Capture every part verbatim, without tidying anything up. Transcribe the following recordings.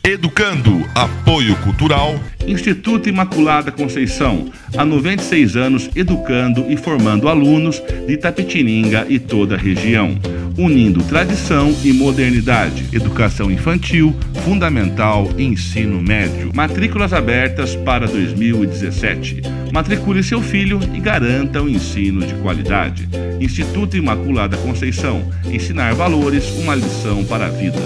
Educando, apoio cultural. Instituto Imaculada Conceição, há noventa e seis anos educando e formando alunos de Itapetininga e toda a região, unindo tradição e modernidade, educação infantil, fundamental e ensino médio. Matrículas abertas para dois mil e dezessete. Matricule seu filho e garanta um ensino de qualidade. Instituto Imaculada Conceição, ensinar valores, uma lição para a vida.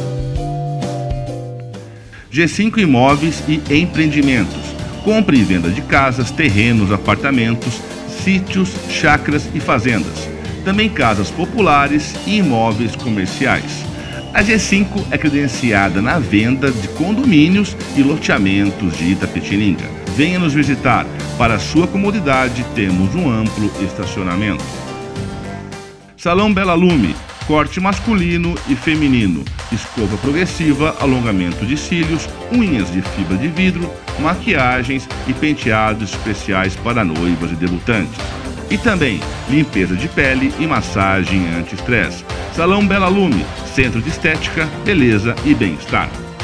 G cinco Imóveis e Empreendimentos. Compra e venda de casas, terrenos, apartamentos, sítios, chácaras e fazendas. Também casas populares e imóveis comerciais. A G cinco é credenciada na venda de condomínios e loteamentos de Itapetininga. Venha nos visitar. Para sua comodidade, temos um amplo estacionamento. Salão Bela Lume. Corte masculino e feminino, escova progressiva, alongamento de cílios, unhas de fibra de vidro, maquiagens e penteados especiais para noivas e debutantes. E também limpeza de pele e massagem anti-estresse. Salão Bela Lume, centro de estética, beleza e bem-estar.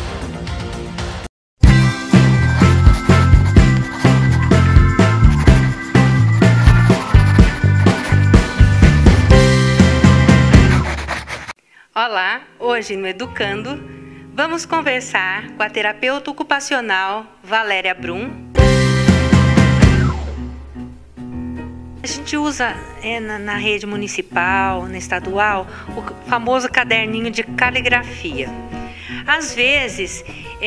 Olá, hoje no Educando, vamos conversar com a terapeuta ocupacional Valéria Brum. A gente usa é, na, na rede municipal, na estadual, o famoso caderninho de caligrafia. Às vezes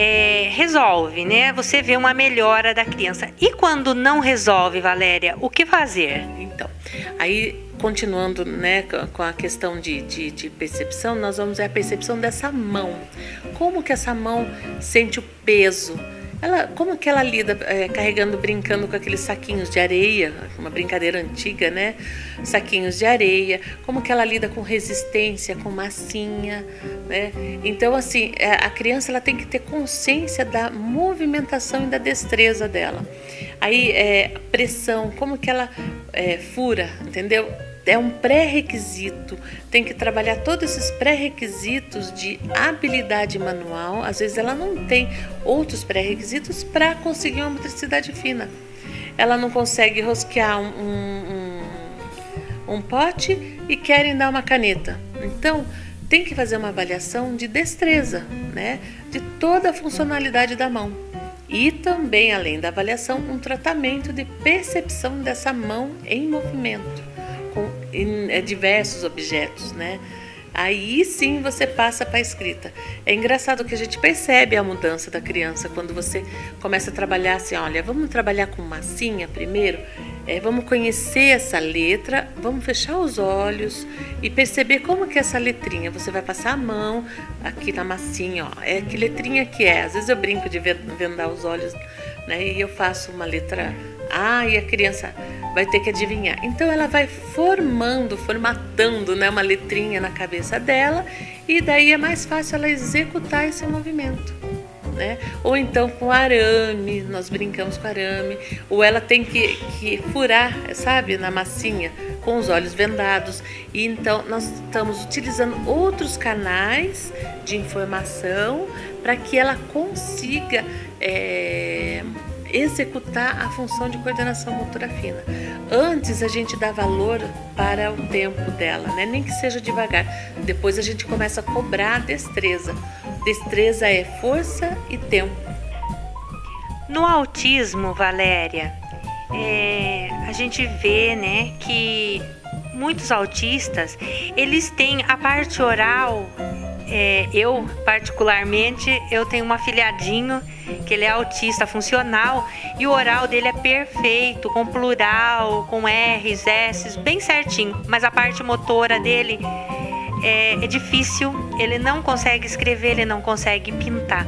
é, resolve, né? Você vê uma melhora da criança. E quando não resolve, Valéria, o que fazer? Então, aí... Continuando, né, com a questão de, de, de percepção, nós vamos ver a percepção dessa mão. Como que essa mão sente o peso? Ela, como que ela lida é, carregando, brincando com aqueles saquinhos de areia, uma brincadeira antiga, né? Saquinhos de areia. Como que ela lida com resistência, com massinha, né? Então, assim, a criança ela tem que ter consciência da movimentação e da destreza dela. Aí, é, pressão, como que ela é, fura, entendeu? É um pré-requisito, tem que trabalhar todos esses pré-requisitos de habilidade manual. Às vezes ela não tem outros pré-requisitos para conseguir uma motricidade fina. Ela não consegue rosquear um, um, um, um pote e querem dar uma caneta. Então, tem que fazer uma avaliação de destreza, né? De toda a funcionalidade da mão. E também, além da avaliação, um tratamento de percepção dessa mão em movimento. Com diversos objetos, né? Aí sim você passa para a escrita. É engraçado que a gente percebe a mudança da criança quando você começa a trabalhar assim, olha, vamos trabalhar com massinha primeiro, é, vamos conhecer essa letra, vamos fechar os olhos e perceber como que é essa letrinha. Você vai passar a mão aqui na massinha, ó, é que letrinha que é. Às vezes eu brinco de vendar os olhos, né? E eu faço uma letra A e a criança vai ter que adivinhar. Então ela vai formando, formatando, né, uma letrinha na cabeça dela e daí é mais fácil ela executar esse movimento, né? Ou então com arame, nós brincamos com arame, ou ela tem que, que furar, sabe, na massinha com os olhos vendados. E então nós estamos utilizando outros canais de informação para que ela consiga é, executar a função de coordenação motora fina. Antes a gente dá valor para o tempo dela, né? Nem que seja devagar. Depois a gente começa a cobrar a destreza. Destreza é força e tempo. No autismo, Valéria, é, a gente vê, né, que muitos autistas, eles têm a parte oral. É, eu, particularmente, eu tenho um afilhadinho que ele é autista funcional e o oral dele é perfeito, com plural, com R's, S's, bem certinho. Mas a parte motora dele é, é difícil, ele não consegue escrever, ele não consegue pintar.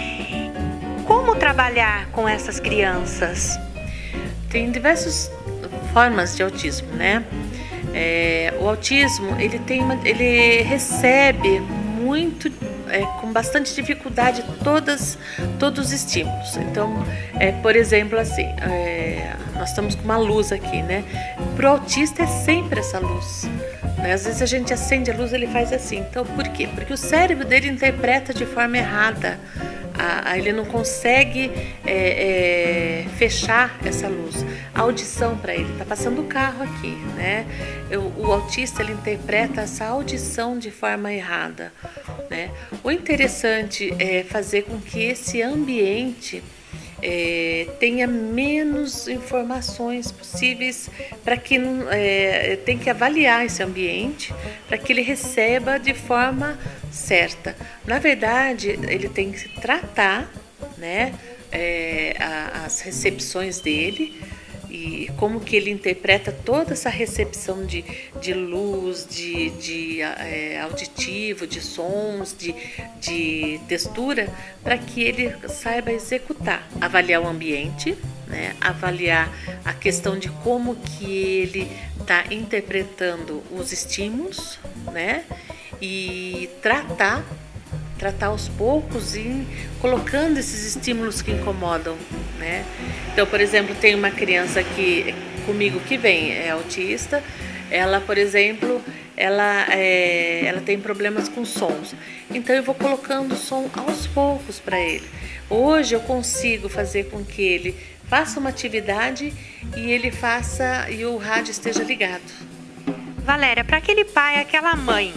Como trabalhar com essas crianças? Tem diversas formas de autismo, né? É, o autismo, ele, tem uma, ele recebe muito, é, com bastante dificuldade todas, todos os estímulos. Então, é, por exemplo, assim, é, nós estamos com uma luz aqui, né? Para o autista é sempre essa luz, né? Às vezes a gente acende a luz, ele faz assim. Então, por quê? Porque o cérebro dele interpreta de forma errada a, a, ele não consegue é, é, fechar essa luz. A audição para ele, está passando o carro aqui, né? O, o autista, ele interpreta essa audição de forma errada, né? O interessante é fazer com que esse ambiente É, tenha menos informações possíveis, para que é, tem que avaliar esse ambiente para que ele receba de forma certa. Na verdade, ele tem que tratar, né, é, a, as recepções dele e como que ele interpreta toda essa recepção de, de luz, de, de é, auditivo, de sons, de, de textura, para que ele saiba executar, avaliar o ambiente, né, avaliar a questão de como que ele está interpretando os estímulos, né, e tratar tratar aos poucos e colocando esses estímulos que incomodam, né? Então, por exemplo, tem uma criança aqui comigo que vem, é autista, ela, por exemplo, ela, é, ela tem problemas com sons, então eu vou colocando o som aos poucos para ele. Hoje eu consigo fazer com que ele faça uma atividade e ele faça e o rádio esteja ligado. Valéria, para aquele pai, aquela mãe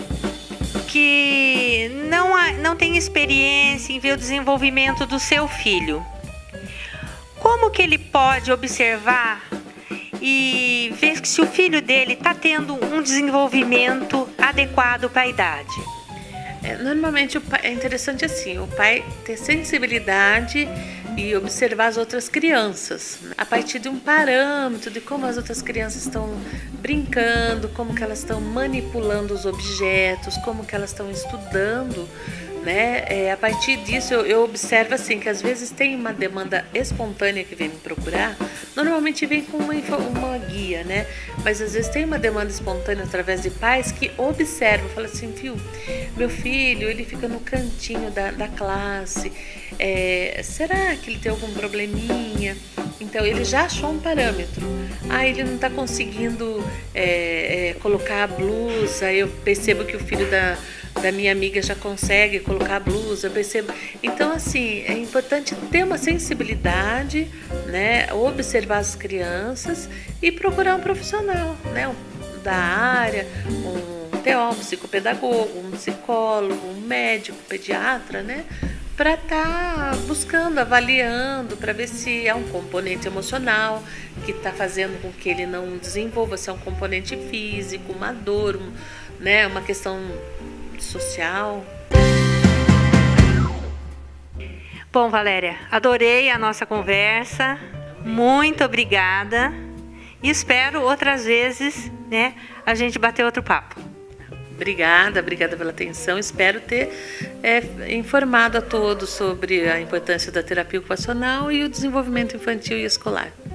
que não, não tem experiência em ver o desenvolvimento do seu filho, como que ele pode observar e ver se o filho dele está tendo um desenvolvimento adequado para a idade? É, normalmente o pai, é interessante assim, o pai ter sensibilidade e observar as outras crianças, né? A partir de um parâmetro de como as outras crianças estão brincando, como que elas estão manipulando os objetos, como que elas estão estudando, né? É, a partir disso eu, eu observo assim que às vezes tem uma demanda espontânea que vem me procurar, normalmente vem com uma, uma guia, né? Mas às vezes tem uma demanda espontânea através de pais que observam, falam assim, viu, meu filho, ele fica no cantinho da, da classe, é, será que ele tem algum probleminha? Então ele já achou um parâmetro. Ah, ele não está conseguindo é, é, colocar a blusa, eu percebo que o filho da da minha amiga já consegue colocar a blusa, eu percebo. Então, assim, é importante ter uma sensibilidade, né, observar as crianças e procurar um profissional, né, da área, um T O, um psicopedagogo, um psicólogo, um médico, pediatra, né, para estar tá buscando, avaliando, para ver se é um componente emocional que está fazendo com que ele não desenvolva, se é um componente físico, uma dor, um, né, uma questão social. Bom, Valéria, adorei a nossa conversa, muito obrigada e espero outras vezes, né, a gente bater outro papo. Obrigada, obrigada pela atenção, espero ter é, informado a todos sobre a importância da terapia ocupacional e o desenvolvimento infantil e escolar.